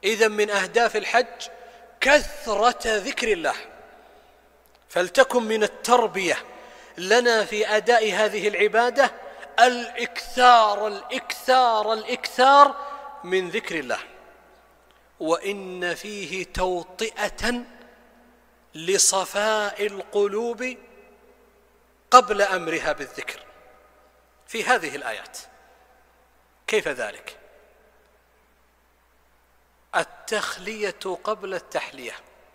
إذن من أهداف الحج كثرة ذكر الله، فلتكن من التربية لنا في أداء هذه العبادة الإكثار من ذكر الله، وإن فيه توطئة لصفاء القلوب قبل أمرها بالذكر في هذه الآيات. كيف ذلك؟ التخلية قبل التحلية،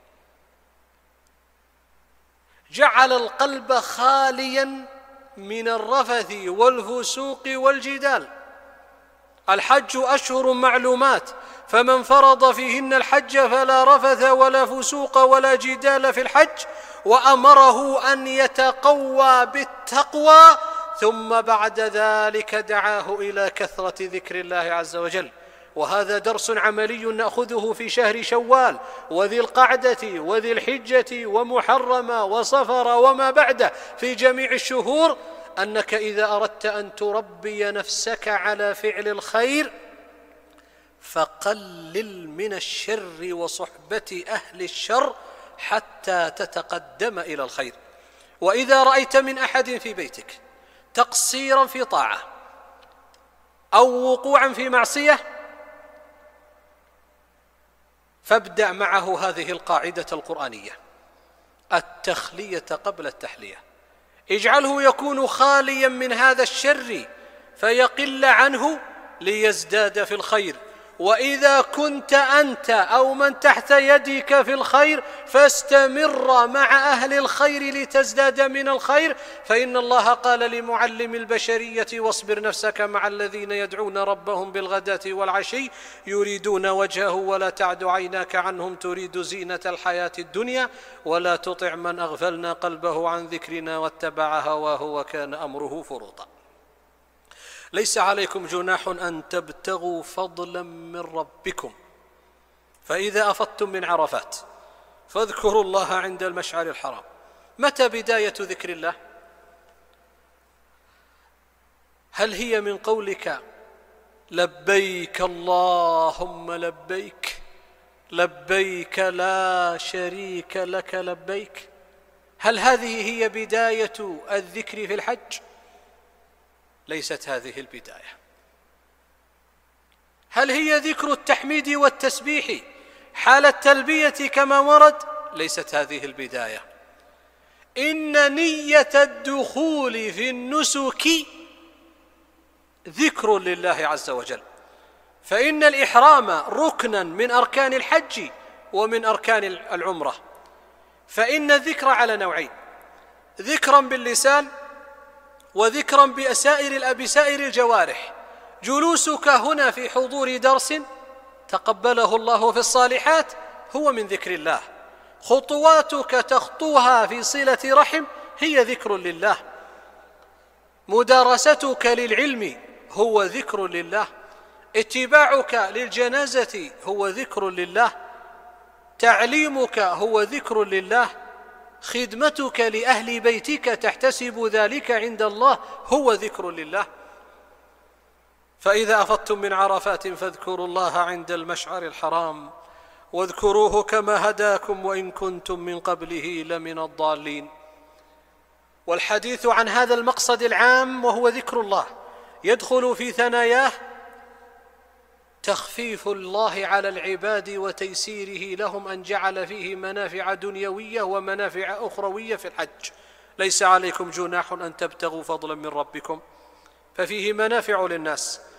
جعل القلب خاليا من الرفث والفسوق والجدال. الحج أشهر معلومات، فمن فرض فيهن الحج فلا رفث ولا فسوق ولا جدال في الحج، وأمره أن يتقوى بالتقوى، ثم بعد ذلك دعاه إلى كثرة ذكر الله عز وجل. وهذا درس عملي نأخذه في شهر شوال وذي القعدة وذي الحجة ومحرم وصفر وما بعده في جميع الشهور، أنك إذا أردت أن تربي نفسك على فعل الخير فقلل من الشر وصحبة أهل الشر حتى تتقدم إلى الخير. وإذا رأيت من أحد في بيتك تقصيرا في طاعة أو وقوعا في معصية فابدأ معه هذه القاعدة القرآنية: التخلية قبل التحلية. اجعله يكون خاليا من هذا الشر فيقل عنه ليزداد في الخير. وإذا كنت أنت أو من تحت يدك في الخير فاستمر مع أهل الخير لتزداد من الخير، فإن الله قال لمعلم البشرية: واصبر نفسك مع الذين يدعون ربهم بالغداة والعشي يريدون وجهه ولا تعد عيناك عنهم تريد زينة الحياة الدنيا ولا تطع من أغفلنا قلبه عن ذكرنا واتبع هواه وكان أمره فرطا. ليس عليكم جناح أن تبتغوا فضلا من ربكم، فإذا أفضتم من عرفات فاذكروا الله عند المشعر الحرام. متى بداية ذكر الله؟ هل هي من قولك لبيك اللهم لبيك لبيك لا شريك لك لبيك؟ هل هذه هي بداية الذكر في الحج؟ ليست هذه البداية. هل هي ذكر التحميد والتسبيح حال التلبية كما ورد؟ ليست هذه البداية. إن نية الدخول في النسك ذكر لله عز وجل، فإن الإحرام ركنا من أركان الحج ومن أركان العمرة. فإن الذكر على نوعين: ذكرا باللسان وذكرا بسائر الجوارح. جلوسك هنا في حضور درس تقبله الله في الصالحات هو من ذكر الله، خطواتك تخطوها في صلة رحم هي ذكر لله، مدارستك للعلم هو ذكر لله، اتباعك للجنازة هو ذكر لله، تعليمك هو ذكر لله، خدمتك لأهل بيتك تحتسب ذلك عند الله هو ذكر لله. فإذا أفضتم من عرفات فاذكروا الله عند المشعر الحرام واذكروه كما هداكم وإن كنتم من قبله لمن الضالين. والحديث عن هذا المقصد العام وهو ذكر الله يدخل في ثناياه تخفيف الله على العباد وتيسيره لهم أن جعل فيه منافع دنيوية ومنافع أخروية في الحج. ليس عليكم جناح أن تبتغوا فضلا من ربكم، ففيه منافع للناس